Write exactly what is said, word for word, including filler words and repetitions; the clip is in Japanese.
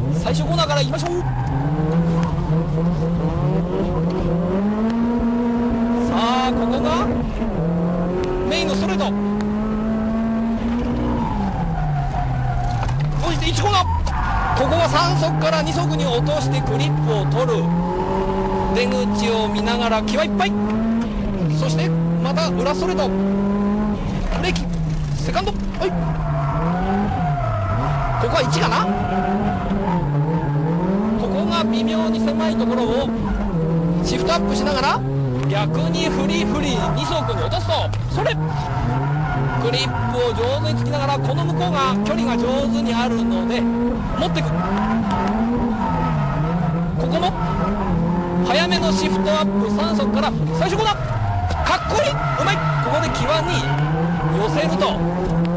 最初コーナーからいきましょう。さあここがメインのストレート、そしていちコーナー、ここはさん速からに速に落としてクリップを取る。出口を見ながら気はいっぱい。そしてまた裏ストレート、ブレーキ、セカンド、はい、ここはいちかな。ここが微妙に狭いところをシフトアップしながら逆にフリフリに速に落とすと、それクリップを上手につきながら、この向こうが距離が上手にあるので持っていく。ここも早めのシフトアップさん速から最初コーナー、かっこいい、うまい。ここで際に寄せると